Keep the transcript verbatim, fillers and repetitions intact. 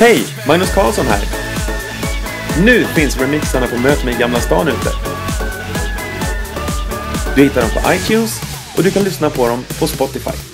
Hej, Magnus Carlsson här. Nu finns remixarna på Möt mig, Gamla Stan ute. Du hittar dem på iTunes och du kan lyssna på dem på Spotify.